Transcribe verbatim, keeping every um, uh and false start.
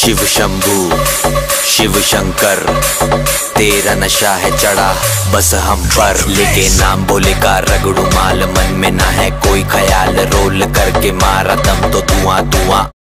शिव शंभू शिव शंकर, तेरा नशा है चढ़ा बस हम पर। लेके नाम भोले का रगड़ू माल, मन में ना है कोई ख्याल, रोल करके मारा दम तो धुआं धुआं।